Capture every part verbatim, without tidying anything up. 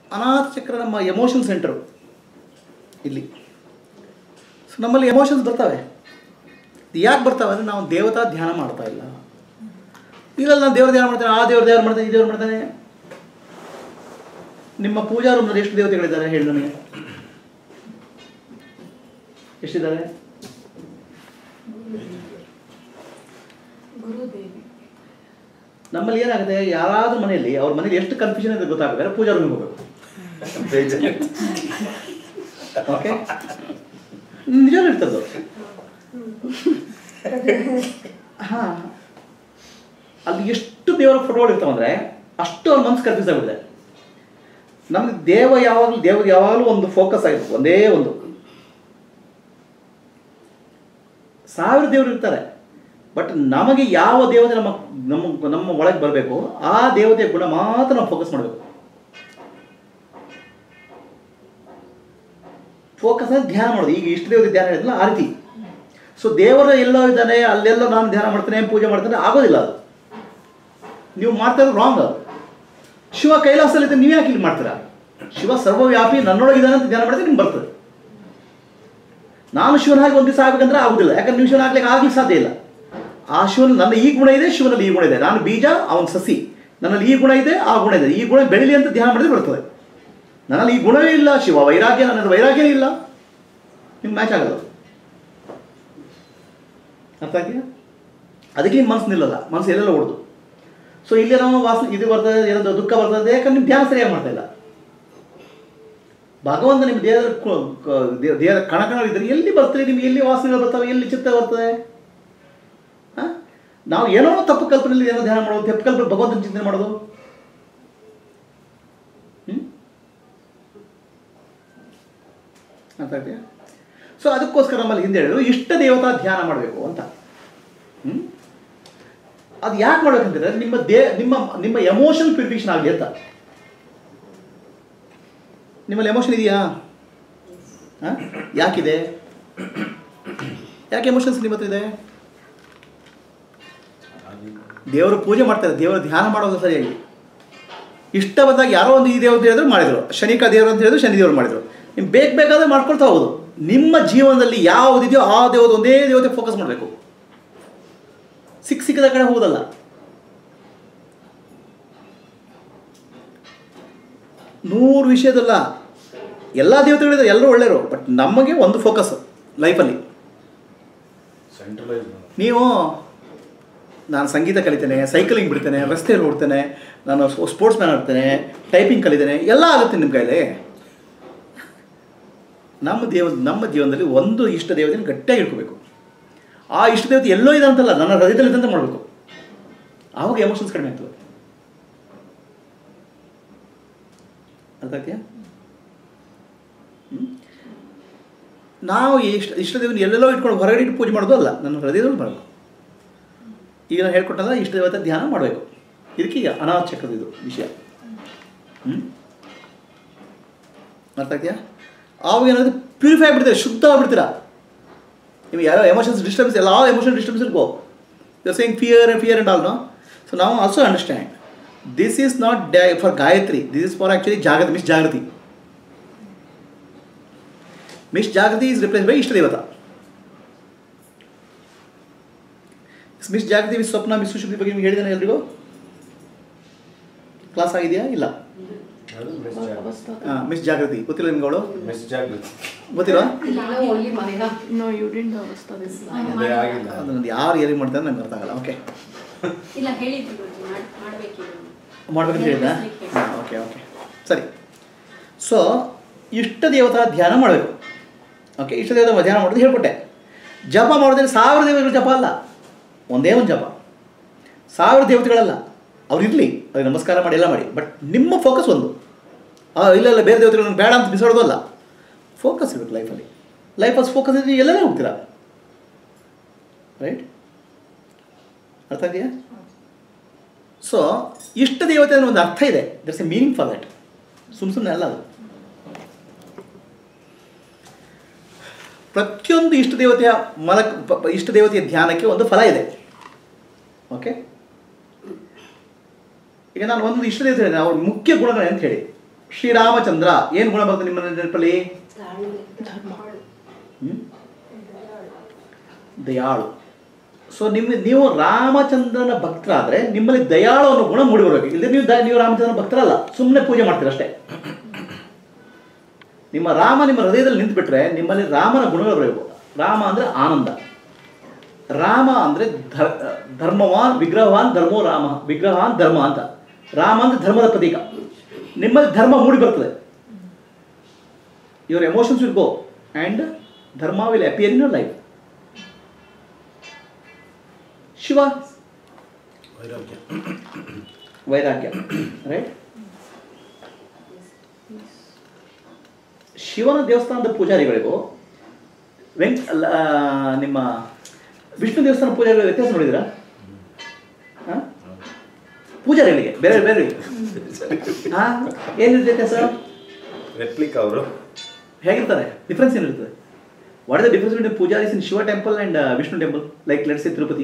ಅನಾಥ ಚಕ್ರ ನಮ್ಮ ಎಮೋಷನ್ ಸೆಂಟರು ಇಲ್ಲಿ. ಸೊ ನಮ್ಮಲ್ಲಿ ಎಮೋಷನ್ಸ್ ಬರ್ತವೆ. ಯಾಕೆ ಬರ್ತಾವೆ ಅಂದರೆ ನಾವು ದೇವತಾ ಧ್ಯಾನ ಮಾಡ್ತಾ ಇಲ್ಲ. ಇಲ್ಲ ನಾನು ದೇವ್ರ ಧ್ಯಾನ ಮಾಡ್ತೇನೆ, ಆ ದೇವ್ರ ಧ್ಯಾನ ಮಾಡ್ತೇನೆ, ಈ ದೇವ್ರು ಮಾಡ್ತಾನೆ. ನಿಮ್ಮ ಪೂಜಾ ರೂಮ್ನಲ್ಲಿ ಎಷ್ಟು ದೇವತೆಗಳಿದ್ದಾರೆ ಹೇಳಿ ನನಗೆ? ಎಷ್ಟಿದ್ದಾರೆ? ನಮ್ಮಲ್ಲಿ ಏನಾಗುತ್ತೆ, ಯಾರಾದ್ರೂ ಮನೆಯಲ್ಲಿ ಅವ್ರ ಮನೇಲಿ ಎಷ್ಟು ಕನ್ಫ್ಯೂಷನ್ ಇದೆ ಗೊತ್ತಾಗಬೇಕಾದ್ರೆ ಪೂಜಾ ರೂಮಿಗೆ ಹೋಗ್ಬೇಕು. ಓಕೆ, ನಿಜ ಇರ್ತದ್ದು. ಹಾ, ಅಲ್ಲಿ ಎಷ್ಟು ದೇವರ ಫೋಟೋಗಳು ಇರ್ತಾವಂದ್ರೆ ಅಷ್ಟು ಅವ್ರ ಮನಸ್ಸು ಕನ್ಫ್ಯೂಸ್ ಆಗಿದೆ. ನಮ್ಗೆ ದೇವ ಯಾವಾಗಲೂ ದೇವ್ರ ಯಾವಾಗಲೂ ಒಂದು ಫೋಕಸ್ ಆಗಿರ್ಬೇಕು, ಒಂದೇ ಒಂದು. ಸಾವಿರ ದೇವರು ಇರ್ತಾರೆ, ಬಟ್ ನಮಗೆ ಯಾವ ದೇವತೆ ನಮ್ಮ ನಮ್ಮ ನಮ್ಮ ಒಳಗೆ ಬರಬೇಕು ಆ ದೇವತೆಯ ಗುಣ ಮಾತ್ರ ನಾವು ಫೋಕಸ್ ಮಾಡಬೇಕು. ಫೋಕಸ್ ಅಂದರೆ ಧ್ಯಾನ ಮಾಡೋದು. ಈಗ ಇಷ್ಟು ದೇವತೆ ಧ್ಯಾನ ಹೇಳಿದ್ನಲ್ಲ ಆ ರೀತಿ. ಸೊ ದೇವರ ಎಲ್ಲೋ ಇದ್ದಾನೆ, ಅಲ್ಲೆಲ್ಲೋ ನಾನು ಧ್ಯಾನ ಮಾಡ್ತೇನೆ, ಪೂಜೆ ಮಾಡ್ತೇನೆ, ಆಗೋದಿಲ್ಲ. ಅದು ನೀವು ಮಾಡ್ತಾ ಇರೋದು ರಾಂಗ್. ಅದು ಶಿವ ಕೈಲಾಸದಲ್ಲಿದ್ದರೆ ನೀವು ಯಾಕೆ ಇಲ್ಲಿ ಮಾಡ್ತೀರಾ? ಶಿವ ಸರ್ವವ್ಯಾಪಿ ನನ್ನೊಳಗಿದ್ದಾನೆ ಅಂತ ಧ್ಯಾನ ಮಾಡಿದ್ರೆ ನಿಮ್ಗೆ ಬರ್ತದೆ. ನಾನು ಶಿವನ ಹಾಗೆ ಒಂದು ದಿವಸ ಆಗ್ಬೇಕಂದ್ರೆ ಆಗುದಿಲ್ಲ, ಯಾಕಂದ್ರೆ ನೀವು ಶಿವನ ಆಗ್ಲಿಕ್ಕೆ ಆಗ್ಲಿಕ್ಕೆ ಸಾಧ್ಯ ಇಲ್ಲ. ಆ ಶಿವನ ನನ್ನ ಈ ಗುಣ ಇದೆ, ಶಿವನಲ್ಲಿ ಈ ಗುಣ ಇದೆ. ನಾನು ಬೀಜ, ಅವನ ಸಸಿ. ನನ್ನಲ್ಲಿ ಈ ಗುಣ ಇದೆ, ಆ ಗುಣ ಇದೆ. ಈ ಗುಣ ಬೆಳಿಲಿ ಅಂತ ಧ್ಯಾನ ಮಾಡಿದ್ರೆ ಬರ್ತದೆ. ನನ್ನಲ್ಲಿ ಈ ಗುಣವೇ ಇಲ್ಲ, ಶಿವ ವೈರಾಗ್ಯ, ನನ್ನಲ್ಲಿ ವೈರಾಗ್ಯವೇ ಇಲ್ಲ, ನಿಮ್ಗೆ ಮ್ಯಾಚ್ ಆಗಲ್ಲ. ಅರ್ಥ ಆಗಿದೆಯಾ? ಅದಕ್ಕೆ ನಿಮ್ಮ ಮನಸ್ಸು ನಿಲ್ಲಲ್ಲ, ಮನಸ್ಸು ಎಲ್ಲೆಲ್ಲ ಓಡುದು. ಸೊ ಇಲ್ಲಿ ನಾವು ವಾಸನೆ ಇದು ಬರ್ತದೆ, ಏನೋ ದುಃಖ ಬರ್ತದೆ, ಯಾಕಂದ್ರೆ ನಿಮ್ಮ ಧ್ಯಾನ ಸರಿಯಾಗಿ ಮಾಡ್ತಾ ಇಲ್ಲ. ಭಗವಂತ ನಿಮ್ಮ ದೇಹದ ದೇಹದ ಕಣಕಣಗಳಿದ್ದರೆ ಎಲ್ಲಿ ಬರ್ತದೆ ನಿಮ್ಗೆ? ಎಲ್ಲಿ ವಾಸನೆಗಳು ಬರ್ತವೆ, ಎಲ್ಲಿ ಚಿತ್ತ ಬರ್ತದೆ? ಹಾಂ, ನಾವು ಏನೋ ತಪ್ಪು ಕಲ್ಪನೆಯಲ್ಲಿ ಏನೋ ಧ್ಯಾನ ಮಾಡೋದು, ತಪ್ಪು ಕಲ್ಪನೆ ಭಗವಂತನ ಚಿಂತನೆ ಮಾಡೋದು. ಹ್ಞೂ, ಅರ್ಥ ಆಗ್ತೀಯಾ? ಸೊ ಅದಕ್ಕೋಸ್ಕರ ನಮ್ಮಲ್ಲಿ ಹಿಂದೆ ಹೇಳಿದ್ರು ಇಷ್ಟ ದೇವತಾ ಧ್ಯಾನ ಮಾಡಬೇಕು ಅಂತ. ಹ್ಞೂ, ಅದು ಯಾಕೆ ಮಾಡ್ಬೇಕಂತಂದರೆ ನಿಮ್ಮ ದೇ ನಿಮ್ಮ ನಿಮ್ಮ ಎಮೋಷನಲ್ ಪ್ಯೂರಿಫಿಕೇಶನ್ ಆಗಲಿ ಅಂತ. ನಿಮ್ಮಲ್ಲಿ ಎಮೋಷನ್ ಇದೆಯಾ? ಹಾಂ, ಯಾಕಿದೆ? ಯಾಕೆ ಎಮೋಷನ್ಸ್ ನಿಮ್ಮ ಹತ್ರ ಇದೆ? ದೇವರು ಪೂಜೆ ಮಾಡ್ತಾರೆ, ದೇವರ ಧ್ಯಾನ ಮಾಡೋದು ಸರಿಯಾಗಿ. ಇಷ್ಟ ಬಂದಾಗ ಯಾರೋ ಒಂದು ಈ ದೇವ್ರು ಹೇಳಿದ್ರು ಮಾಡಿದರು, ಶನಿಕ ದೇವರು ಅಂತ ಹೇಳಿದ್ರು ಶನಿ ದೇವರು ಮಾಡಿದರು. ನಿಮ್ಗೆ ಬೇಕು ಬೇಕಾದ್ರೆ ಮಾಡ್ಕೊಳ್ತಾ ಹೋಗೋದು. ನಿಮ್ಮ ಜೀವನದಲ್ಲಿ ಯಾವುದಿದೆಯೋ ಆ ದೇವತೆ ಒಂದೇ ದೇವತೆ ಫೋಕಸ್ ಮಾಡಬೇಕು. ಸಿಕ್ಕ ಸಿಕ್ಕದ ಕಡೆ ಹೋಗೋದಲ್ಲ. ನೂರು ವಿಷಯದಲ್ಲ, ಎಲ್ಲ ದೇವತೆಗಳಿದೆ, ಎಲ್ಲರೂ ಒಳ್ಳೆಯರು, ಬಟ್ ನಮಗೆ ಒಂದು ಫೋಕಸ್ ಲೈಫಲ್ಲಿ. ನೀವು ನಾನು ಸಂಗೀತ ಕಲಿತೇನೆ, ಸೈಕಲಿಂಗ್ ಬಿಡ್ತೇನೆ, ರಸ್ತೆಯಲ್ಲಿ ಓಡ್ತೇನೆ, ನಾನು ಸ್ಪೋರ್ಟ್ಸ್ ಮ್ಯಾನ್ ಆಗ್ತೇನೆ, ಟೈಪಿಂಗ್ ಕಲಿತೇನೆ, ಎಲ್ಲ ಆಗುತ್ತೆ ನಿಮ್ಮ ಕೈಲಿ. ನಮ್ಮ ದೇವ ನಮ್ಮ ಜೀವನದಲ್ಲಿ ಒಂದು ಇಷ್ಟ ದೇವತೆಯನ್ನು ಗಟ್ಟಿಯಾಗಿ ಇಟ್ಕೋಬೇಕು. ಆ ಇಷ್ಟ ದೇವತೆ ಎಲ್ಲೋ ಇದೆ ಅಂತಲ್ಲ, ನನ್ನ ಹೃದಯದಲ್ಲಿ ಇದ್ದಂತೆ ಮಾಡಬೇಕು. ಆವಾಗ ಎಮೋಷನ್ಸ್ ಕಡಿಮೆ ಆಗ್ತದೆ. ಅರ್ಥ ಆಗ್ತೀಯಾ? ನಾವು ಇಷ್ಟ ಇಷ್ಟ ದೇವನ ಎಲ್ಲೆಲ್ಲೋ ಇಟ್ಕೊಂಡು ಹೊರಗಡೆ ಇಟ್ಟು ಪೂಜೆ ಮಾಡೋದು ಅಲ್ಲ, ನನ್ನ ಹೃದಯದಲ್ಲಿ ಮಾಡಬೇಕು. ಈಗ ನಾನು ಹೇಳ್ಕೊಟ್ಟಂದ್ರೆ ಇಷ್ಟ ದೇವತೆ ಧ್ಯಾನ ಮಾಡಬೇಕು. ಇದಕ್ಕೀಗ ಅನಾಥ ಚಕ್ರದ ಇದು ವಿಷಯ. ಹ್ಞೂ, ಅರ್ಥ ಆಗ್ತೀಯಾ? ಆವಾಗ ಏನಾದರೂ ಪ್ಯೂರಿಫೈ ಆಗಿಬಿಡ್ತೀರ, ಶುದ್ಧ ಆಗಿಬಿಡ್ತೀರಾ. ನಿಮಗೆ ಯಾರೋ ಎಮೋಷನ್ಸ್ ಡಿಸ್ಟರ್ಬೆನ್ಸ್, ಎಲ್ಲ ಎಮೋಷನ್ ಡಿಸ್ಟರ್ಬೆನ್ಸ್ ಇರ್ಗೋ. You are saying fear fear and all, no. So ನಾವು also understand this is not ಡ್ಯಾ for Gayatri, this is for actually Jagruti, miss Jagruti. Miss Jagruti is replace by ಇಷ್ಟ ದೇವತಾ. ಮಿಸ್ ಜಾಗೃತಿ, ಮಿಸ್ ಸ್ವಪ್ನ, ಮಿಸ್ ಸುಶುದ್ಧಿ ಬಗ್ಗೆ ನಿಮ್ಗೆ ಹೇಳಿದ್ದೇನೆ ಎಲ್ರಿಗೂ? ಕ್ಲಾಸ್ ಆಗಿದೆಯಾ? ಇಲ್ಲ. ಹಾಂ, ಮಿಸ್ ಜಾಗೃತಿ ಗೊತ್ತಿಲ್ಲ ನಿಮ್ಗೆ? ಅವಳು ಮಿಸ್ ಜಾಗೃತಿ ಗೊತ್ತಿಲ್ಲ? ಅದನ್ನು ಯಾರು ಏರಿ ಮಾಡ್ತಾರೆ ನಂಗೆ ಅರ್ಥ ಆಗಲ್ಲ. ಓಕೆ, ಮಾಡ್ಬೇಕಂತ ಹೇಳಿದ? ಹಾಂ, ಓಕೆ ಓಕೆ ಸರಿ. ಸೊ ಇಷ್ಟ ದೇವತಾ ಧ್ಯಾನ ಮಾಡಬೇಕು. ಓಕೆ, ಇಷ್ಟ ದೇವತಾ ಧ್ಯಾನ ಮಾಡೋದು ಹೇಳ್ಕೊಟ್ಟೆ. ಜಪ ಮಾಡೋದ್ರೆ ಸಾವಿರ ದೇವತೆಗಳು ಜಪ ಅಲ್ಲ, ಒಂದೇ ಒಂದು ಜಪ. ಸಾವಿರ ದೇವತೆಗಳಲ್ಲ, ಅವ್ರು ಇರಲಿ, ಅವ್ರಿಗೆ ನಮಸ್ಕಾರ ಮಾಡಿ ಎಲ್ಲ ಮಾಡಿ, ಬಟ್ ನಿಮ್ಮ ಫೋಕಸ್ ಒಂದು. ಇಲ್ಲ ಇಲ್ಲ ಬೇರೆ ದೇವತೆಗಳನ್ನು ಬೇಡ ಅಂತ ಬಿಸಾಡೋದು ಅಲ್ಲ, ಫೋಕಸ್ ಇರಬೇಕು ಲೈಫಲ್ಲಿ. ಲೈಫಲ್ಲಿ ಫೋಕಸ್ ಇದ್ರೆ ಎಲ್ಲೆಲ್ಲ ಹೋಗ್ತೀರಾ, ರೈಟ್? ಅರ್ಥ ಇದೆಯಾ? ಸೊ ಇಷ್ಟ ದೇವತೆ ಅನ್ನೋ ಒಂದು ಅರ್ಥ ಇದೆ, there's a meaning for that. ಸುಮ್ಮ ಸುಮ್ಮನೆ ಅಲ್ಲ ಅದು. ಪ್ರತಿಯೊಂದು ಇಷ್ಟ ದೇವತೆಯ ಮಲಕ್ ಇಷ್ಟ ದೇವತೆಯ ಧ್ಯಾನಕ್ಕೆ ಒಂದು ಫಲ ಇದೆ. ಓಕೆ, ಈಗ ನಾನು ಒಂದು ಇಷ್ಟ ದೇವತೆ ಹೇಳಿದೆ, ಅವ್ರ ಮುಖ್ಯ ಗುಣಗಳು ಅಂತ ಹೇಳಿ ಶ್ರೀರಾಮಚಂದ್ರ ಏನು ಗುಣ ಬರ್ತದೆ ನಿಮ್ಮ ನೆನಪಲ್ಲಿ? ದಯಾಳು. ಸೊ ನಿಮ್ಮ ನೀವು ರಾಮಚಂದ್ರನ ಭಕ್ತರಾದರೆ ನಿಮ್ಮಲ್ಲಿ ದಯಾಳು ಅನ್ನೋ ಗುಣ ಮೂಡಿ ಬರಬೇಕು. ಇಲ್ಲಿ ನೀವು ದ ನೀವು ರಾಮಚಂದ್ರನ ಭಕ್ತರಲ್ಲ, ಸುಮ್ಮನೆ ಪೂಜೆ ಮಾಡ್ತೀರ ಅಷ್ಟೇ. ನಿಮ್ಮ ರಾಮ ನಿಮ್ಮ ಹೃದಯದಲ್ಲಿ ನಿಂತುಬಿಟ್ರೆ ನಿಮ್ಮಲ್ಲಿ ರಾಮನ ಗುಣಗಳು ಬರಬೇಕು. ರಾಮ ಅಂದರೆ ಆನಂದ, ರಾಮ ಅಂದರೆ ಧರ್ಮವಾನ್ ವಿಗ್ರಹವಾನ್ ಧರ್ಮೋ ರಾಮ, ವಿಗ್ರಹವಾನ್ ಧರ್ಮ ಅಂತ. ರಾಮ ಅಂದರೆ ಧರ್ಮದ ಪ್ರತೀಕ. ನಿಮ್ಮಲ್ಲಿ ಧರ್ಮ ಮೂಡಿ ಬರ್ತದೆ. Your emotions will go and dharma will appear in your life. Shiva ವೈರಾಗ್ಯ, ವೈರಾಗ್ಯ, ರೈಟ್. ಶಿವನ ದೇವಸ್ಥಾನದ ಪೂಜಾರಿಗಳಿಗೂ ವೆಂಕ ನಿಮ್ಮ ವಿಷ್ಣು ದೇವಸ್ಥಾನ ಪೂಜಾರಿಗಳ ವ್ಯತ್ಯಾಸ ನೋಡಿದಿರಾ? ಹಾಂ, ಪೂಜಾರಿಗಳಿಗೆ ಬೇರೆ ಬೇರೆ ಹಾಂ ಏನಿರುತ್ತೆ ವ್ಯತ್ಯಾಸ? ರೆಪ್ಲಿಕ್ ಅವರು ಹೇಗಿರ್ತಾರೆ? ಡಿಫ್ರೆನ್ಸ್ ಏನಿರ್ತದೆ? What is the difference between pujaris in Shiva temple and Vishnu temple like let's say Tirupati?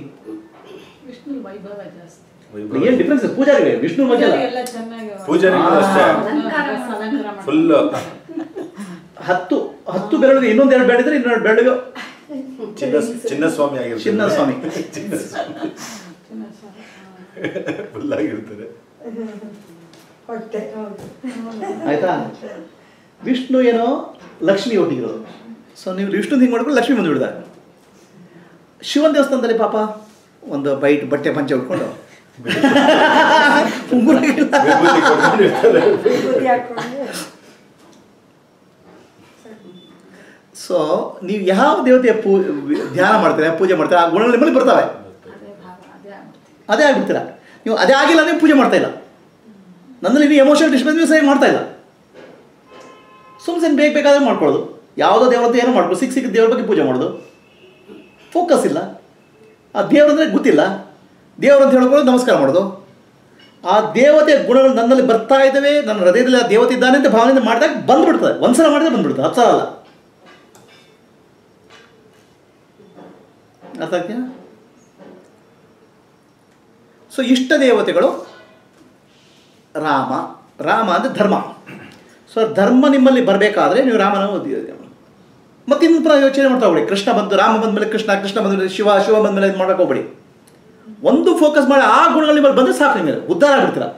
ಏನು ಡಿಫ್ರೆನ್ಸ್? ಪೂಜಾರಿಗಳಿಗೆ ವಿಷ್ಣು ಬಗ್ಗೆ ಪೂಜಾರಿಗಳು ಅಷ್ಟೇ ಫುಲ್ ಹತ್ತು ಹತ್ತು ಬೆರಳಿಗೆ ಇನ್ನೊಂದು ಎರಡು ಬೆಳೆದ್ರೆ ಇನ್ನೊಂದು ಬೆರಳಿಗೆ ಚಿನ್ನ ಚಿನ್ನಸ್ವಾಮಿ ಆಗಿರ್ತಾರೆ. ಚಿನ್ನಸ್ವಾಮಿ ಫುಲ್ ಆಗಿರ್ತಾರೆ. ಆಯ್ತಾ? ವಿಷ್ಣು ಏನೋ ಲಕ್ಷ್ಮಿ ಒಟ್ಟಿಗಿರೋದು. ಸೊ ನೀವು ವಿಷ್ಣು ಹಿಂಗೆ ಮಾಡ್ಕೊಂಡು ಲಕ್ಷ್ಮಿ ಬಂದು ಬಿಡ್ತಾರೆ. ಶಿವನ ದೇವಸ್ಥಾನದಲ್ಲಿ ಪಾಪ ಒಂದು ಬೈಟ್ ಬಟ್ಟೆ ಪಂಚೆ ಉಟ್ಕೊಂಡು ಸೊ ನೀವು ಯಾವ ದೇವತೆಯ ಪೂ ಧ್ಯಾನ ಮಾಡ್ತೀರಾ, ಪೂಜೆ ಮಾಡ್ತೀರಾ, ಆ ಗುಣಗಳು ನಿಮ್ಮಲ್ಲಿ ಬರ್ತವೆ. ಅದೇ ಆಗ್ಬಿಡ್ತೀರಾ ನೀವು. ಅದೇ ಆಗಿಲ್ಲ ನೀವು ಪೂಜೆ ಮಾಡ್ತಾ ಇಲ್ಲ. ನನ್ನಲ್ಲಿ ನೀವು ಎಮೋಷನಲ್ ಡಿಸ್ಟರ್ಬೆನ್ಸ್ ನೀವು ಸರಿ ಮಾಡ್ತಾ ಇಲ್ಲ. ಸುಮ್ಮನೆ ಬೇಗ ಬೇಕಾದ್ರೆ ಮಾಡ್ಕೊಳ್ಳೋದು, ಯಾವುದೋ ದೇವರದ್ದು ಏನೋ ಮಾಡ್ಕೊಳ್ಳೋದು, ಸಿಕ್ಕ ಸಿಕ್ಕ ದೇವ್ರ ಬಗ್ಗೆ ಪೂಜೆ ಮಾಡೋದು, ಫೋಕಸ್ ಇಲ್ಲ. ಆ ದೇವರಂದರೆ ಗೊತ್ತಿಲ್ಲ, ದೇವರಂತ ಹೇಳ್ಕೊಳ್ಳೋದು, ನಮಸ್ಕಾರ ಮಾಡೋದು. ಆ ದೇವತೆ ಗುಣಗಳು ನನ್ನಲ್ಲಿ ಬರ್ತಾ ಇದ್ದಾವೆ, ನನ್ನ ಹೃದಯದಲ್ಲಿ ಆ ದೇವತೆ ಇದ್ದಾನೆ ಅಂತ ಭಾವನೆಯಿಂದ ಮಾಡಿದಾಗ ಬಂದ್ಬಿಡ್ತದೆ. ಒಂದ್ಸಲ ಮಾಡಿದ್ರೆ ಬಂದ್ಬಿಡ್ತದೆ, ಹತ್ತು ಸಲ ಅಲ್ಲ. ಅರ್ಥ ಆಗ್ತೀಯಾ? ಸೊ ಇಷ್ಟ ದೇವತೆಗಳು ರಾಮ. ರಾಮ ಅಂದರೆ ಧರ್ಮ. ಸೊ ಧರ್ಮ ನಿಮ್ಮಲ್ಲಿ ಬರಬೇಕಾದ್ರೆ ನೀವು ರಾಮನ ಓದಿದ್ದೀವಿ. ಮತ್ತೆ ಇನ್ನು ಪುನಃ ಯೋಚನೆ ಮಾಡ್ತಾ ಹೋಗ್ಬೇಡಿ. ಕೃಷ್ಣ ಬಂದು ರಾಮ ಬಂದ ಮೇಲೆ ಕೃಷ್ಣ, ಕೃಷ್ಣ ಬಂದ ಮೇಲೆ ಶಿವ, ಶಿವ ಬಂದ ಮೇಲೆ ಇದು ಮಾಡಕ್ಕೆ ಹೋಗ್ಬೇಡಿ. ಒಂದು ಫೋಕಸ್ ಮಾಡಿ ಆ ಗುಣಗಳು ನಿಮ್ಮಲ್ಲಿ ಬಂದರೆ ಸಾಕು, ನಿಮಗೆ ಉದ್ಧಾರ ಆಗ್ಬಿಡ್ತೀರ.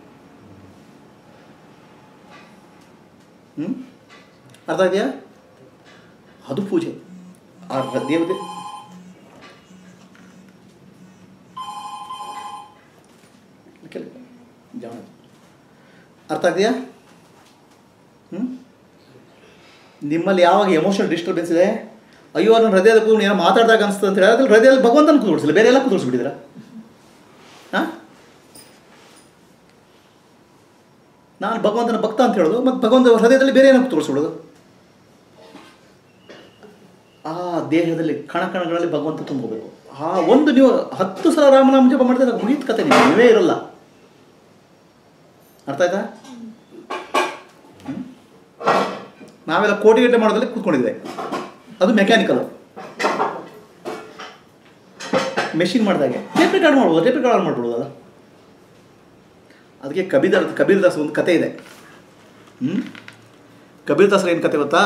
ಹ್ಞೂ ಅರ್ಥ ಇದೆಯಾ? ಅದು ಪೂಜೆ. ಆ ದೇವತೆ ಅರ್ಥ ಆಗ್ತೀಯಾ? ಹ್ಞೂ ನಿಮ್ಮಲ್ಲಿ ಯಾವಾಗ ಎಮೋಷನಲ್ ಡಿಸ್ಟರ್ಬೆನ್ಸ್ ಇದೆ, ಅಯ್ಯೋ ನನ್ನ ಹೃದಯದ ಕೂತ್ಕೊಂಡು ಏನೋ ಮಾತಾಡಿದಾಗ ಅನಿಸ್ತದೆ ಅಂತ ಹೇಳಿ ಅದ್ರಲ್ಲಿ ಹೃದಯದಲ್ಲಿ ಭಗವಂತನ ಕೂತ್ಕೊಳಿಸಿಲ್ಲ, ಬೇರೆ ಎಲ್ಲ ಕೂತ್ಕೊಳಿಸ್ಬಿಟ್ಟಿದ್ದೀರ. ಹಾಂ, ನಾನು ಭಗವಂತನ ಭಕ್ತ ಅಂತ ಹೇಳೋದು, ಮತ್ತು ಭಗವಂತ ಹೃದಯದಲ್ಲಿ ಬೇರೆ ಏನೋ ಕೂತ್ಕೊಳಿಸ್ಬಿಡೋದು. ಆ ದೇಹದಲ್ಲಿ ಕಣ ಕಣಗಳಲ್ಲಿ ಭಗವಂತ ತುಂಬೋಬೇಕು. ಆ ಒಂದು ನೀವು ಹತ್ತು ಸಲ ರಾಮನಾಮ ಜಪ ಮಾಡಿದ್ರೆ ಮುಗಿದ ಕತೆ, ನೀವು ನೀವೇ ಇರಲ್ಲ. ಅರ್ಥ ಆಯ್ತಾ? ನಾವೆಲ್ಲ ಕೋಟಿಗಟ್ಟಲೆ ಮಾಡೋದ್ರಲ್ಲಿ ಕೂತ್ಕೊಂಡಿದ್ದೆ. ಅದು ಮೆಕ್ಯಾನಿಕಲ್ ಮೆಷಿನ್ ಮಾಡಿದಾಗೆ ಟೇಪ್ ರೆಕಾರ್ಡ್ ಮಾಡ್ಬೋದು, ಟೇಪ್ ರೆಕಾರ್ಡ್ ಮಾಡ್ಬಿಡ್ಬೋದು. ಅಲ್ಲ, ಅದಕ್ಕೆ ಕಬೀರ್ ಕಬೀರ್ ದಾಸ್ ಒಂದು ಕತೆ ಇದೆ. ಹ್ಞೂ ಕಬೀರ್ ದಾಸರ ಏನು ಕತೆ ಗೊತ್ತಾ?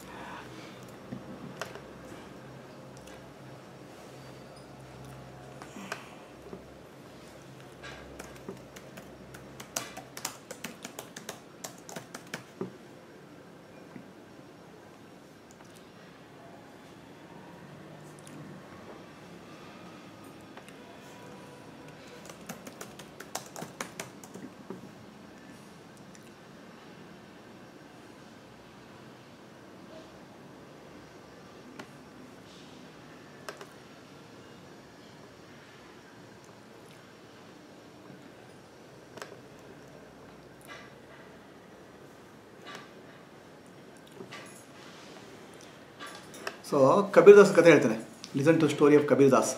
ಸೊ ಕಬೀರ್ ದಾಸ್ ಕತೆ ಹೇಳ್ತಾರೆ. Listen to story of Kabir Das.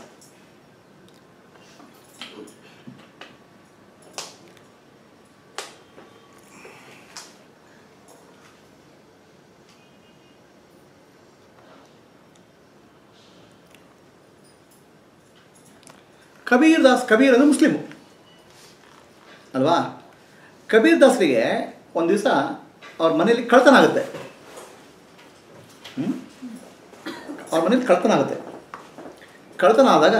Kabir Das, Kabir ಅಂದರೆ ಮುಸ್ಲಿಮು ಅಲ್ವಾ? ಕಬೀರ್ ದಾಸರಿಗೆ ಒಂದು ದಿವಸ ಅವ್ರ ಮನೇಲಿ ಕಳ್ತನ ಆಗುತ್ತೆ. ಹ್ಞೂ ಅವ್ರ ಮನೇಲಿ ಕಳ್ತನ ಆಗುತ್ತೆ. ಕಳ್ತನ ಆದಾಗ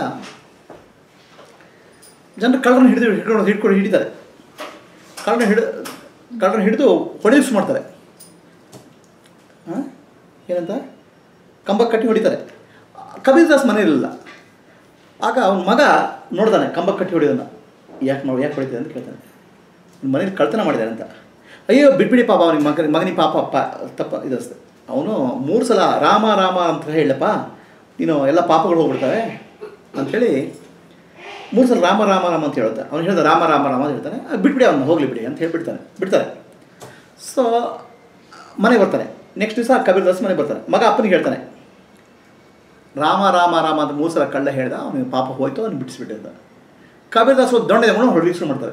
ಜನರು ಕಳ್ಳರನ್ನ ಹಿಡಿದು ಹಿಡ್ಕೊಂಡು ಹಿಡ್ಕೊಂಡು ಹಿಡಿತಾರೆ. ಕಳ್ಳರನ್ನ ಹಿಡಿದು ಕಳ್ಳರನ್ನ ಹಿಡಿದು ಹೊಡೆಲಿಸ್ ಮಾಡ್ತಾರೆ. ಹಾಂ ಏನಂತ ಕಂಬಕ್ಕೆ ಕಟ್ಟಿ ಹೊಡಿತಾರೆ. ಕಬೀರ್ ದಾಸ್ ಮನೆಯಲ್ಲಿಲ್ಲ. ಆಗ ಅವನ ಮಗ ನೋಡ್ತಾನೆ ಕಂಬಕ್ಕೆ ಕಟ್ಟಿ ಹೊಡಿಯೋದನ್ನು. ಯಾಕೆ ಮಾಡಿ ಯಾಕೆ ಹೊಡಿತಾರೆ ಅಂತ ಕೇಳ್ತಾನೆ. ನಿಮ್ಮ ಮನೇಲಿ ಕಳ್ತನ ಮಾಡಿದ್ದಾರೆ ಅಂತ. ಅಯ್ಯೋ ಬಿಟ್ಬಿಡಿ ಪಾಪ ಅವನಿಗೆ ಮಗ ಮಗನಿಗೆ ಪಾಪ ಪ ತಪ್ಪ ಇದಸ್ತೆ. ಅವನು ಮೂರು ಸಲ ರಾಮ ರಾಮ ಅಂತ ಹೇಳಪ್ಪ, ನೀನು ಎಲ್ಲ ಪಾಪಗಳು ಹೋಗ್ಬಿಡ್ತವೆ ಅಂಥೇಳಿ ಮೂರು ಸಲ ರಾಮ ರಾಮ ರಾಮ ಅಂತ ಹೇಳುತ್ತೆ. ಅವ್ನು ಹೇಳ್ದ ರಾಮ ರಾಮ ರಾಮ ಅಂತ ಹೇಳ್ತಾನೆ. ಬಿಟ್ಬಿಡಿ ಅವನು ಹೋಗಲಿ ಬಿಡಿ ಅಂತ ಹೇಳಿಬಿಡ್ತಾನೆ. ಬಿಡ್ತಾರೆ. ಸೊ ಮನೆಗೆ ಬರ್ತಾನೆ. ನೆಕ್ಸ್ಟ್ ದಿವಸ ಕಬೀರ್ ದಾಸ್ ಮನೆಗೆ ಬರ್ತಾನೆ. ಮಗ ಅಪ್ಪನಿಗೆ ಹೇಳ್ತಾನೆ, ರಾಮ ರಾಮ ರಾಮ ಅಂತ ಮೂರು ಸಲ ಕಳ್ಳ ಹೇಳ್ದ, ಅವನಿಗೆ ಪಾಪ ಹೋಯ್ತು, ಅವ್ನು ಬಿಡಿಸ್ಬಿಟ್ಟೆ ಅಂತ. ಕಬೀರ್ ದಾಸ್ ದೊಡ್ಡ ತಗೊಂಡು ಹೊರಡಿಸ್ರು ಮಾಡ್ತಾರೆ.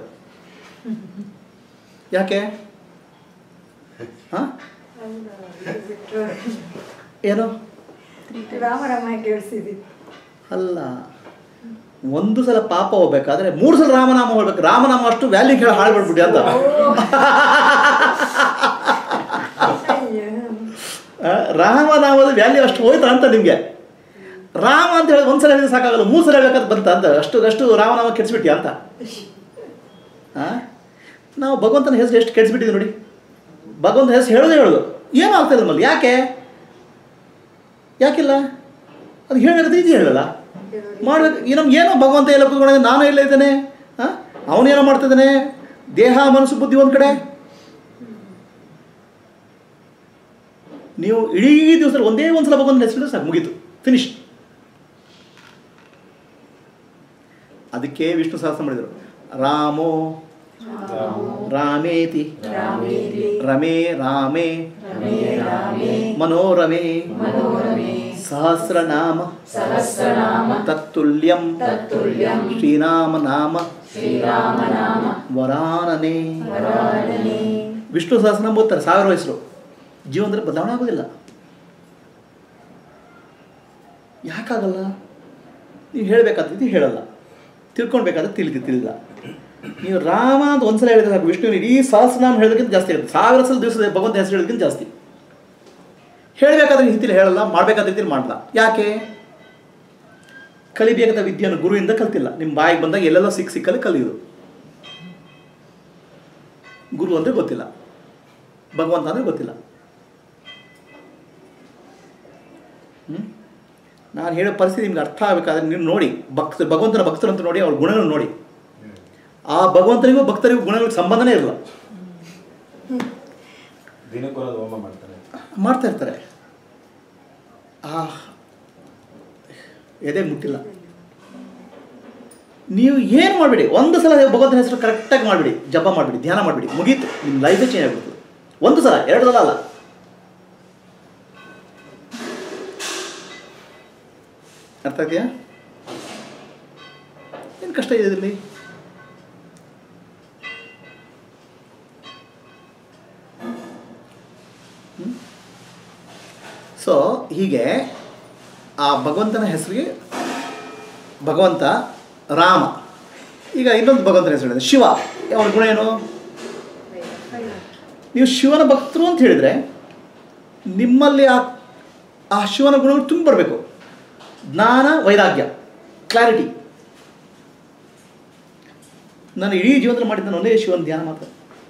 ಯಾಕೆ? ಹಾಂ ಏನು ರಾಮ ರಾಮ ಕೇಳಿಸಿದ್ವಿ ಅಲ್ಲ, ಒಂದು ಸಲ ಪಾಪ ಹೋಗ್ಬೇಕಾದ್ರೆ ಮೂರು ಸಲ ರಾಮನಾಮ ಹೋಗ್ಬೇಕು. ರಾಮನಾಮ ಅಷ್ಟು ವ್ಯಾಲ್ಯೂ ಕೇಳಿ ಹಾಳ್ಬಿಡ್ಬಿಡಿ ಅಂತ. ರಾಮನಾಮದ ವ್ಯಾಲ್ಯೂ ಅಷ್ಟು ಹೋಯ್ತಾ ಅಂತ ನಿಮಗೆ? ರಾಮ ಅಂತ ಹೇಳಿ ಒಂದ್ಸಲ ಹೇಳಿದ್ರೆ ಸಾಕಾಗಲ್ಲ, ಮೂರು ಸಲ ಹೇಳ್ಬೇಕಂತ ಬಂತ ಅಂತ. ಅಷ್ಟು ಅಷ್ಟು ರಾಮನಾಮ ಕೆಡಿಸ್ಬಿಟ್ಟಿ ಅಂತ. ಹಾಂ ನಾವು ಭಗವಂತನ ಹೆಸರು ಎಷ್ಟು ಕೆಡಿಸ್ಬಿಟ್ಟಿದ್ವಿ ನೋಡಿ. ಭಗವಂತನ ಹೆಸರು ಹೇಳೋದೇ ಹೇಳೋದು, ಏನೂ ಆಗ್ತಾಯಿಲ್ಲ ನಮ್ಮಲ್ಲಿ. ಯಾಕೆ ಯಾಕಿಲ್ಲ? ಅದು ಹೇಳೋದು ಇದು ಹೇಳಲ್ಲ ಮಾಡ್ಬೇಕು. ಈ ನಮ್ಗೆ ಏನೋ ಭಗವಂತ ಎಲ್ಲ ಕೂತ್ಕೊಂಡ, ನಾನು ಎಲ್ಲ ಇದ್ದೇನೆ, ಹಾಂ ಅವನೇನೋ ಮಾಡ್ತಿದ್ದಾನೆ. ದೇಹ ಮನಸ್ಸು ಬುದ್ಧಿ ಒಂದು ಕಡೆ. ನೀವು ಇಡೀ ದಿವಸ ಒಂದೇ ಒಂದು ಸಲ ಭಗವಂತನ ಹೆಸರು ಸಾಕು, ಮುಗೀತು, ಫಿನಿಶ್. ಅದಕ್ಕೆ ವಿಷ್ಣು ಸಹಸ್ರ ಮಾಡಿದರು. ರಾಮೋ ರಾಮೇತಿ ರಮೇ ರಾಮೇ ಮನೋರಮೇ ಸಹಸ್ರನಾಮ ತತ್ತುಲ್ಯಂ ಶ್ರೀರಾಮ ನಾಮ ವರಾನನೆ. ವಿಷ್ಣು ಸಹಸ್ರನಾಮ ಓದ್ತಾರೆ ಸಾವಿರ ಹೆಸರು. ಜೀವನದಲ್ಲಿ ಬದಲಾವಣೆ ಆಗೋದಿಲ್ಲ. ಯಾಕಾಗಲ್ಲ? ನೀವು ಹೇಳಬೇಕಾದ್ರೆ ಹೇಳಲ್ಲ, ತಿಳ್ಕೊಳ್ಬೇಕಾದ್ರೆ ತಿಳಿದು ತಿಳಿಲ್ಲ. ನೀವು ರಾಮ ಅಂತ ಒಂದ್ಸಲ ಹೇಳಿದ್ರೆ ಸಾಕು, ವಿಷ್ಣು ಇಡೀ ಸಹಸ್ರನಾಮ ಹೇಳೋದಕ್ಕಿಂತ ಜಾಸ್ತಿ ಆಗುತ್ತೆ. ಸಾವಿರ ಸಲ ದಿವಸದ ಭಗವಂತ ಹೆಸರು ಹೇಳೋದಕ್ಕಿಂತ ಜಾಸ್ತಿ. ಹೇಳಬೇಕಾದ್ರೆ ರೀತಿಲಿ ಹೇಳಲ್ಲ, ಮಾಡಬೇಕಾದ ರೀತಿಲಿ ಮಾಡಲ್ಲ. ಯಾಕೆ? ಕಲಿಬೇಕಾದ ವಿದ್ಯೆಯನ್ನು ಗುರುವಿಂದ ಕಲ್ತಿಲ್ಲ. ನಿಮ್ಮ ಬಾಯಿಗೆ ಬಂದಾಗ ಎಲ್ಲೆಲ್ಲ ಸಿಕ್ಕ ಸಿಕ್ಕಲ್ಲಿ ಕಲಿಯೋದು. ಗುರು ಅಂದರೆ ಗೊತ್ತಿಲ್ಲ, ಭಗವಂತ ಅಂದರೆ ಗೊತ್ತಿಲ್ಲ. ಹ್ಞೂ ನಾನು ಹೇಳೋ ಪರಿಸ್ಥಿತಿ ನಿಮ್ಗೆ ಅರ್ಥ ಆಗಬೇಕಾದ್ರೆ ನೀವು ನೋಡಿ, ಭಕ್ತ ಭಗವಂತನ ಭಕ್ತರಂತ ನೋಡಿ, ಅವ್ರ ಗುಣಗಳನ್ನು ನೋಡಿ. ಆ ಭಗವಂತನಿಗೂ ಭಕ್ತರಿಗೂ ಗುಣಗಳಿಗೆ ಸಂಬಂಧನೇ ಇರಲ್ಲ. ದಿನಕ್ಕೊಂದು ಹೋಮ ಮಾಡ್ತಾರೆ, ಮಾಡ್ತಾ ಇರ್ತಾರೆ. ಆ ಎದೆ ಮುಟ್ಟಿಲ್ಲ. ನೀವು ಏನು ಮಾಡಬೇಡಿ, ಒಂದು ಸಲ ಭಗವಂತನ ಹೆಸರು ಕರೆಕ್ಟಾಗಿ ಮಾಡಿಬಿಡಿ, ಜಪ ಮಾಡಿಬಿಡಿ, ಧ್ಯಾನ ಮಾಡಿಬಿಡಿ, ಮುಗೀತು. ನಿಮ್ಮ ಲೈಫೇ ಚೇಂಜ್ ಆಗ್ಬಿಡ್ತದೆ. ಒಂದು ಸಲ, ಎರಡು ಸಲ ಅಲ್ಲ. ಅರ್ಥ ಆಗ್ತೀಯಾ? ಏನು ಕಷ್ಟ ಇದೆ ಇದರಲ್ಲಿ? ಸೊ ಹೀಗೆ ಆ ಭಗವಂತನ ಹೆಸರಿಗೆ ಭಗವಂತ ರಾಮ. ಈಗ ಇನ್ನೊಂದು ಭಗವಂತನ ಹೆಸರು ಹೇಳಿದೆ ಶಿವ. ಅವನ ಗುಣ ಏನು? ನೀವು ಶಿವನ ಭಕ್ತರು ಅಂತ ಹೇಳಿದರೆ ನಿಮ್ಮಲ್ಲಿ ಆ ಆ ಶಿವನ ಗುಣಗಳು ತುಂಬ ಬರಬೇಕು. ಜ್ಞಾನ, ವೈರಾಗ್ಯ, ಕ್ಲಾರಿಟಿ. ನಾನು ಇಡೀ ಜೀವನದಲ್ಲಿ ಮಾಡಿದ್ದ ಒಂದೇ ಶಿವನ ಧ್ಯಾನ ಮಾತ್ರ.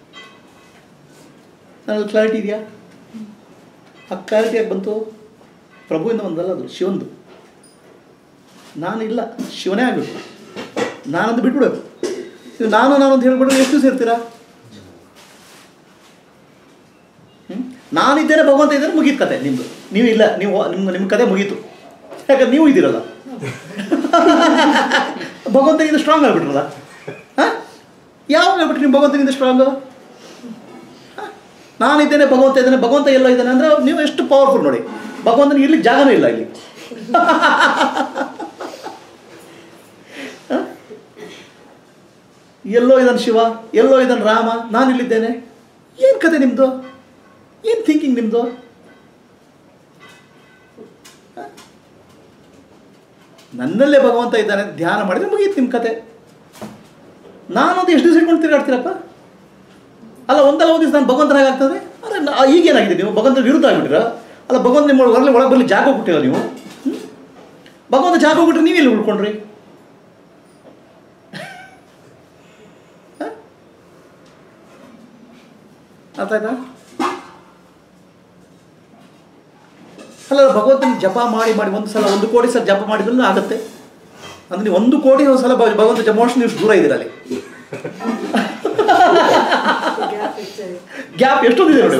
ನನ್ನಲ್ಲಿ ಕ್ಲಾರಿಟಿ ಇದೆಯಾ? ಆ ಕ್ಲಾರಿಟಿ ಯಾಕೆ ಬಂತು? ಪ್ರಭುವಿಂದ ಒಂದಲ್ಲ, ಅದು ಶಿವಂದು. ನಾನಿಲ್ಲ, ಶಿವನೇ ಆಗಬೇಕು. ನಾನಂದು ಬಿಟ್ಬಿಡಬೇಕು. ನೀವು ನಾನು ನಾನು ಅಂತ ಹೇಳ್ಬಿಟ್ರೆ ಎಷ್ಟು ದಿವಸ ಇರ್ತೀರಾ? ಹ್ಞೂ ನಾನಿದ್ದೇನೆ, ಭಗವಂತ ಇದ್ದೇನೆ, ಮುಗೀತು ಕತೆ ನಿಮ್ಮದು. ನೀವು ಇಲ್ಲ, ನೀವು ನಿಮ್ಮ ನಿಮ್ಮ ಕತೆ ಮುಗೀತು. ಯಾಕಂದ್ರೆ ನೀವು ಇದ್ದೀರಲ್ಲ. ಭಗವಂತನಿಂದ ಸ್ಟ್ರಾಂಗ್ ಆಗಿಬಿಟ್ರಲ್ಲ. ಹಾಂ ಯಾವಾಗ ಆಗ್ಬಿಟ್ರಿ ನೀವು ಭಗವಂತನಿಂದ ಸ್ಟ್ರಾಂಗು? ನಾನಿದ್ದೇನೆ, ಭಗವಂತ ಇದ್ದಾನೆ, ಭಗವಂತ ಎಲ್ಲೋ ಇದ್ದಾನೆ ಅಂದರೆ ನೀವು ಎಷ್ಟು ಪವರ್ಫುಲ್ ನೋಡಿ. ಭಗವಂತನಿಗೆ ಇಲ್ಲಿ ಜಾಗನೂ ಇಲ್ಲ ಇಲ್ಲಿ. ಎಲ್ಲೋ ಇದ್ದಾನೆ ಶಿವ, ಎಲ್ಲೋ ಇದ್ದಾನೆ ರಾಮ, ನಾನು ಇಲ್ಲಿದ್ದೇನೆ. ಏನು ಕತೆ ನಿಮ್ಮದು? ಏನು ಥಿಂಕಿಂಗ್ ನಿಮ್ಮದು? ನನ್ನಲ್ಲೇ ಭಗವಂತ ಇದ್ದಾನೆ ಧ್ಯಾನ ಮಾಡಿದರೆ ಮುಗೀತು ನಿಮ್ಮ ಕತೆ. ನಾನೊಂದು ಎಷ್ಟು ದಿವಸ ಇಟ್ಕೊಂಡು ತಿರುಗಾಡ್ತೀರಪ್ಪ? ಅಲ್ಲ, ಒಂದಲ್ಲ ಒಂದು ದಿವಸ ನಾನು ಭಗವಂತನಾಗಿ ಆಗ್ತದೆ. ಅಂದರೆ ಈಗೇನಾಗಿದೆ ನೀವು ಭಗವಂತ ವಿರುದ್ಧ ಆಗಿಬಿಟ್ಟಿರ ಅಲ್ಲ ಭಗವಂತ ನಿಮ್ಮ ಹೊರಲಿ ಒಳಗೆ ಬರಲಿ ಜಾಗ ಕೊಟ್ಟಿಲ್ಲ ನೀವು ಭಗವಂತ ಜಾಗ ಹೋಗ್ಬಿಟ್ರೆ ನೀವೆಲ್ಲಿ ಉಳ್ಕೊಂಡ್ರಿ ಅರ್ಥ ಆಯ್ತಾ ಅಲ್ಲ ಭಗವಂತನ ಜಪ ಮಾಡಿ ಮಾಡಿ ಒಂದು ಸಲ ಒಂದು ಕೋಟಿ ಸಲ ಜಪ ಮಾಡಿದ್ರೂ ಆಗುತ್ತೆ ಅಂದ್ರೆ ನೀವು ಒಂದು ಕೋಟಿ ಒಂದು ಸಲ ಭಗವಂತ ಜಪೋಷ್ಟು ನೀವು ದೂರ ಇದ್ದೀರ ಅಲ್ಲಿ ಗ್ಯಾಪ್ ಎಷ್ಟೊಂದಿದೆ ನೋಡಿ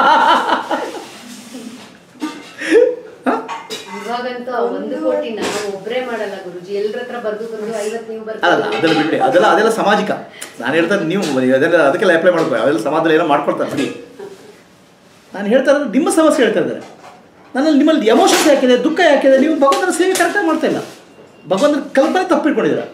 ಇವಾಗಂತೂ ಒಂದು ಕೋಟಿ ನಾವು ಒಬ್ಬರೇ ಮಾಡಲ್ಲ ಗುರುಜಿ ಎಲ್ಲರ ಹತ್ರ ಬರ್ದು ಬರ್ದು ಐವತ್ತು ನೀವು ಅಲ್ಲ ಅದೆಲ್ಲ ಬಿಡ್ರಿ ಅದೆಲ್ಲ ಅದೆಲ್ಲ ಸಾಮಾಜಿಕ ನಾನು ಹೇಳ್ತಾರೆ ನೀವು ಅದೆಲ್ಲ ಅದಕ್ಕೆಲ್ಲ ಅಪ್ಲೈ ಮಾಡ್ಕೋ ಅವೆಲ್ಲ ಸಮಾಜದಲ್ಲಿ ಏನೋ ಮಾಡ್ಕೊಳ್ತಾರೆ ಬಿಡಿ ನಾನು ಹೇಳ್ತಾ ಇರೋದು ನಿಮ್ಮ ಸಮಸ್ಯೆ ಹೇಳ್ತಾ ಇದ್ದಾರೆ ನನ್ನಲ್ಲಿ ನಿಮ್ಮಲ್ಲಿ ಎಮೋಷನ್ಸ್ ಯಾಕಿದೆ ದುಃಖ ಯಾಕಿದೆ ನೀವು ಭಗವಂತನ ಸೇವೆ ಕರೆಕ್ಟಾಗಿ ಮಾಡ್ತಾ ಇಲ್ಲ ಭಗವಂತನ ಕಲ್ಪನೆ ತಪ್ಪಿಟ್ಕೊಂಡಿದ್ದೀರ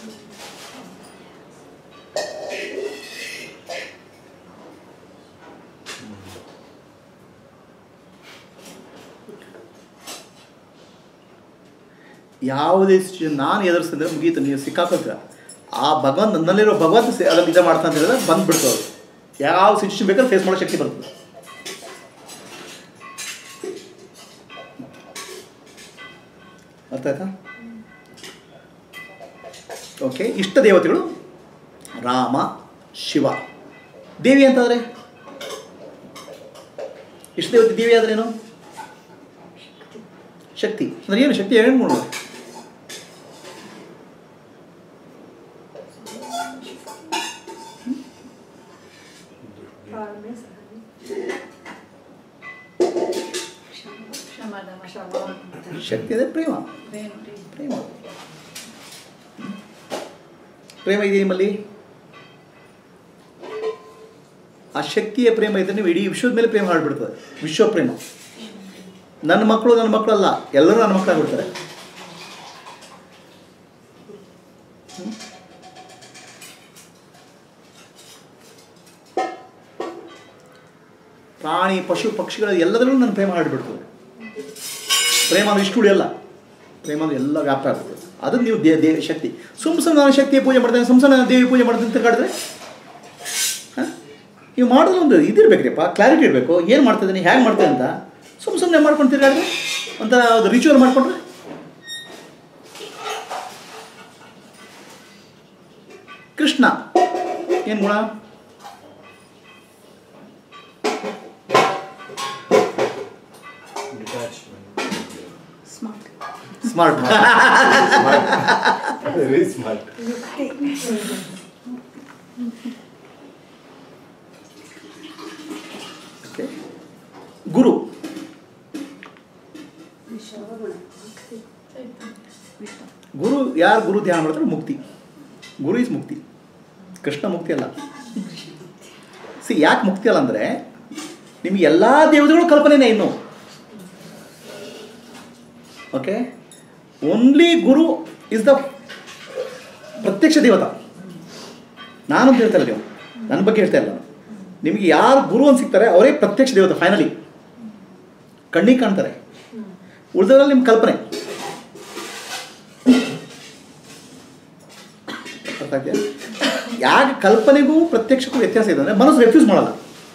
ಯಾವುದೇ ಸಿಚುವೇಶನ್ ನಾನು ಎದುರಿಸಿದ್ರೆ ಮುಗೀತು ನೀವು ಸಿಕ್ಕಾಕೊಳ್ತೀರ ಆ ಭಗವಂತ ನನ್ನಲ್ಲಿರೋ ಭಗವಂತ ಅದನ್ನು ನಿಜ ಮಾಡ್ತಾ ಅಂತ ಹೇಳಿದ್ರೆ ಬಂದ್ಬಿಡ್ತು ಅವರು ಯಾವ ಸಿಚುವೇಶನ್ ಬೇಕಾದ್ರೆ ಫೇಸ್ ಮಾಡೋ ಶಕ್ತಿ ಬರ್ತದೆ ಅರ್ಥ ಆಯ್ತಾ ಓಕೆ ಇಷ್ಟ ದೇವತೆಗಳು ರಾಮ ಶಿವ ದೇವಿ ಅಂತಂದರೆ ಇಷ್ಟ ದೇವತೆ ದೇವಿ ಆದ್ರೇನು ಶಕ್ತಿ ಅಂದ್ರೆ ಏನು ಶಕ್ತಿ ಏನು ಮಾಡೋದು ಶಕ್ತಿ ಅಂದರೆ ಪ್ರೇಮ ಪ್ರೇಮ ಪ್ರೇಮ ಇದೆ ನಿಮ್ಮಲ್ಲಿ ಆ ಶಕ್ತಿಯ ಪ್ರೇಮ ಇದ್ದರೆ ನೀವು ಇಡೀ ವಿಶ್ವದ ಮೇಲೆ ಪ್ರೇಮ ಮಾಡಿಬಿಡ್ತದೆ ವಿಶ್ವ ಪ್ರೇಮ ನನ್ನ ಮಕ್ಕಳು ನನ್ನ ಮಕ್ಕಳಲ್ಲ ಎಲ್ಲರೂ ನನ್ನ ಮಕ್ಕಳಾಗ್ಬಿಡ್ತಾರೆ ಪ್ರಾಣಿ ಪಶು ಪಕ್ಷಿಗಳ ಎಲ್ಲದರಲ್ಲೂ ನನ್ನ ಪ್ರೇಮ ಮಾಡಿಬಿಡ್ತದೆ ಪ್ರೇಮ ಅಂದ್ರೆ ಇಷ್ಟು ಉಳಿಯಲ್ಲ ಪ್ರೇಮ ಅಂದ್ರೆ ಎಲ್ಲ ವ್ಯಾಪ್ತ ಆಗ್ತದೆ ಅದನ್ನು ನೀವು ದೇ ದೇವಿ ಶಕ್ತಿ ಸುಮ್ ಸುಮ್ಮನೆ ನಾನು ಶಕ್ತಿಯ ಪೂಜೆ ಮಾಡ್ತೇನೆ ಸುಮ್ ಸುಮ್ಮನೆ ನಾನು ದೇವಿ ಪೂಜೆ ಮಾಡ್ತೇನೆ ಅಂತ ಕಾಡಿದ್ರೆ ಹಾಂ ನೀವು ಮಾಡೋದು ಒಂದು ಇದಿರ್ಬೇಕ್ರಿಪ್ಪ ಕ್ಲಾರಿಟಿ ಇರಬೇಕು ಏನು ಮಾಡ್ತಿದ್ದೀನಿ ಹೇಗೆ ಮಾಡ್ತೇನೆ ಅಂತ ಸುಮ್ಮ ಸುಮ್ಮನೆ ಮಾಡ್ಕೊಂಡು ತಿರ್ಗಾಡಿದ್ರೆ ಒಂಥರ ಅದು ರಿಚುವಲ್ ಮಾಡಿಕೊಂಡ್ರೆ ಕೃಷ್ಣ ಏನು ಗುಣ ಸ್ಮಾರ್ಟ್ ವೆರಿ ಸ್ಮಾರ್ಟ್ ಗುರು ಗುರು ಯಾರು ಗುರು ಧ್ಯಾನ ಮಾಡ್ತಾರೆ ಮುಕ್ತಿ ಗುರು ಇಸ್ ಮುಕ್ತಿ ಕೃಷ್ಣ ಮುಕ್ತಿ ಅಲ್ಲ ಸಿ ಯಾಕೆ ಮುಕ್ತಿ ಅಲ್ಲ ಅಂದರೆ ನಿಮ್ಗೆ ಎಲ್ಲ ದೇವತೆಗಳು ಕಲ್ಪನೆನೇ ಇನ್ನು okay only guru is the pratyaksha devata ನಾನು ಅಂತ ಹೇಳ್ತಾ ಇಲ್ಲ ನೀವು ನನ್ನ ಬಗ್ಗೆ ಹೇಳ್ತಾ ಇಲ್ಲ ನಿಮಗೆ ಯಾರು ಗುರು ಅಂತ ಸಿಗ್ತಾರೆ ಅವರೇ ಪ್ರತ್ಯಕ್ಷ ದೇವತೆ ಫೈನಲಿ ಕಣ್ಣಿಗೆ ಕಾಣ್ತಾರೆ ಉಳಿದ್ರಲ್ಲಿ ನಿಮ್ಮ ಕಲ್ಪನೆ ಅರ್ಥ ಆಗ್ತಿದೆ ಯಾಕೆ ಕಲ್ಪನೆಗೂ ಪ್ರತ್ಯಕ್ಷಕ್ಕೂ ವ್ಯತ್ಯಾಸ ಇದೆ ಅಂದರೆ ಮನಸ್ಸು ರೆಫ್ಯೂಸ್ ಮಾಡಲ್ಲ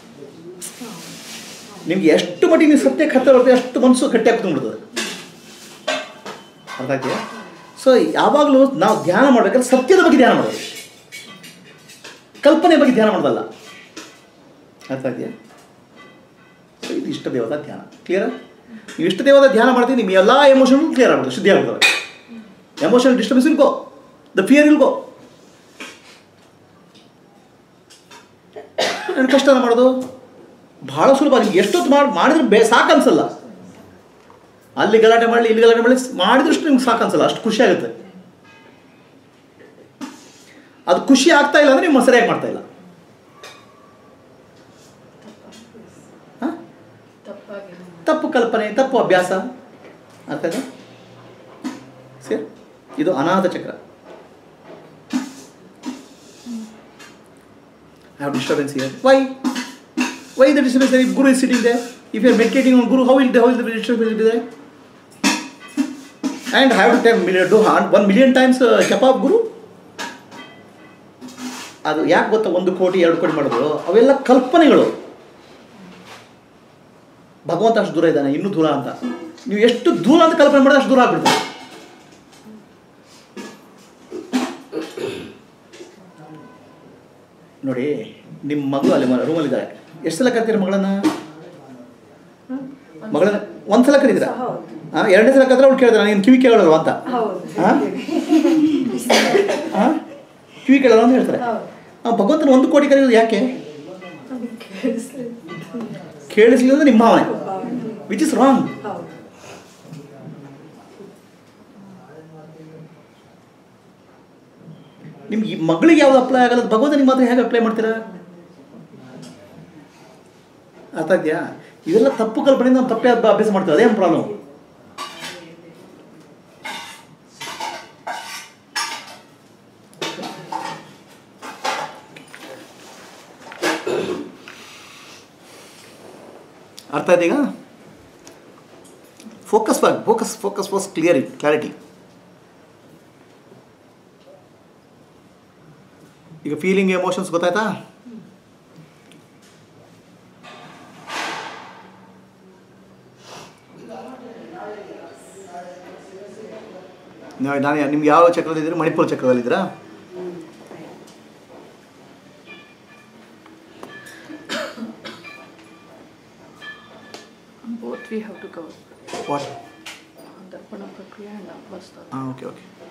ನಿಮ್ಗೆ ಎಷ್ಟು ಮಟ್ಟಿಗೆ ನೀವು ಸತ್ಯಕ್ಕೆ ಹತ್ತಿರ ಬರ್ತದೆ ಅಷ್ಟು ಮನಸ್ಸು ಗಟ್ಟಿ ಹಾಕ್ಕೊಂಡ್ಬಿಡ್ತದೆ ಅರ್ಥ ಆಗ್ತಿದೆ ಸೊ ಯಾವಾಗಲೂ ನಾವು ಧ್ಯಾನ ಮಾಡಬೇಕಾದ್ರೆ ಸತ್ಯದ ಬಗ್ಗೆ ಧ್ಯಾನ ಮಾಡೋದು ಕಲ್ಪನೆ ಬಗ್ಗೆ ಧ್ಯಾನ ಮಾಡೋದಲ್ಲ ಅರ್ಥ ಆಗ್ತಿದೆ ಸೊ ಇದು ಇಷ್ಟ ದೇವತಾ ಧ್ಯಾನ ಕ್ಲಿಯರ್ ನೀವು ಇಷ್ಟ ದೇವತಾ ಧ್ಯಾನ ಮಾಡ್ತೀವಿ ನಿಮ್ಮ ಎಲ್ಲ ಎಮೋಷನ್ ಕ್ಲಿಯರ್ ಆಗುತ್ತೆ ಶುದ್ಧಿ ಆಗ್ತವೆ ಎಮೋಷನಲ್ ಡಿಸ್ಟರ್ಬೆನ್ಸ್ ಇಲ್ಕೋ ದ ಫಿಯರ್ ಇಲ್ಕೋ ನನ್ನ ಕಷ್ಟನ ಮಾಡೋದು ಭಾಳ ಸುಲಭ ನಿಮ್ಗೆ ಎಷ್ಟೊತ್ತು ಮಾಡಿ ಮಾಡಿದ್ರೆ ಬೇ ಸಾಕು ಅನ್ಸಲ್ಲ ಅಲ್ಲಿ ಗಲಾಟೆ ಮಾಡಲಿ ಇಲ್ಲಿ ಗಲಾಟೆ ಮಾಡಲಿ ಮಾಡಿದ್ರಷ್ಟು ನಿಮ್ಗೆ ಸಾಕು ಅನ್ಸಲ್ಲ ಅಷ್ಟು ಖುಷಿ ಆಗುತ್ತೆ ಅದು ಖುಷಿ ಆಗ್ತಾ ಇಲ್ಲ ಅಂದರೆ ನೀವು ಸರಿಯಾಗಿ ಮಾಡ್ತಾ ಇಲ್ಲ ತಪ್ಪು ಕಲ್ಪನೆ ತಪ್ಪು ಅಭ್ಯಾಸ ಅರ್ಥ ಇದೆ ಸರಿ ಇದು ಅನಾಥ ಚಕ್ರ I have disturbance here. Why? Why the disturbance there? If Guru is sitting there, if you are meditating on Guru, how will the, how will the disturbance be there? And I have to tell, do one million times uh, japa of Guru? ಅದು ಯಾಕೆ ಗೊತ್ತಾ ಒಂದು ಕೋಟಿ ಎರಡು ಕೋಟಿ ಮಾಡೋದು ಅವೆಲ್ಲ ಕಲ್ಪನೆಗಳು ಭಗವಂತ ಅಷ್ಟು ದೂರ ಇದ್ದಾನೆ, ಇನ್ನೂ ದೂರ ಅಂತ. ನೀವು ಎಷ್ಟು ದೂರ ಅಂತ ಕಲ್ಪನೆ ಮಾಡಿದ್ರೆ ಅಷ್ಟು ದೂರ ಆಗ್ಬಿಡ್ತಾರೆ. ನೋಡಿ, ನಿಮ್ಮ ಮಗಳು ಅಲ್ಲಿ ರೂಮಲ್ಲಿದ್ದಾರೆ, ಎಷ್ಟು ಸಲ ಕರಿತೀರ ಮಗಳನ್ನ? ಮಗಳನ್ನ ಒಂದು ಸಲ ಕರೀತೀರ, ಹಾಂ ಎರಡನೇ ಸಲ ಕದ್ರೆ ಅವ್ಳು ಕೇಳಿದ್ರೆ ನೀನು ಕಿವಿ ಕೇಳೋಲ್ವ ಅಂತ. ಹಾಂ ಹಾಂ ಕಿವಿ ಕೇಳೋಲ್ಲ ಅಂತ ಹೇಳ್ತಾರೆ. ಹಾಂ, ಭಗವಂತನ ಒಂದು ಕೋಟಿ ಕರೆಯೋದು ಯಾಕೆ? ಕೇಳಿಸ್ಲಿಲ್ಲ ನಿಮ್ಮ ಭಾವನೆ, ವಿಚ್ ಇಸ್ ರಾಂಗ್. ನಿಮ್ಗೆ ಈ ಮಗಳಿಗೆ ಯಾವ್ದು ಅಪ್ಲೈ ಆಗಲ್ಲ, ಭಗವಂತನಿಗೆ ಮಾತ್ರ ಹೇಗೆ ಅಪ್ಲೈ ಮಾಡ್ತೀರಾ? ಅರ್ಥ ಇದೆಯಾ? ಇದೆಲ್ಲ ತಪ್ಪು ಕಲ್ಪನೆಯಿಂದ ನಾವು ತಪ್ಪೇ ಅಭ್ಯಾಸ ಮಾಡ್ತೀವಿ, ಅದೇನು ಪ್ರಾಬ್ಲಮ್. ಅರ್ಥ ಆಯ್ತು ಈಗ? Focus focus focus focus clear clarity. ಈಗ ಫೀಲಿಂಗ್ ಎಮೋಷನ್ಸ್ ಗೊತ್ತಾಯ್ತಾ? ನಾನು ನಿಮ್ಗೆ ಯಾವ ಚಕ್ರದಲ್ಲಿದ್ದೀರಾ? Manipur ಚಕ್ರದಲ್ಲಿದ್ದೀರಾ? Both we have to go. What? Darpana Prakriya and Avastha. Ah, okay, okay.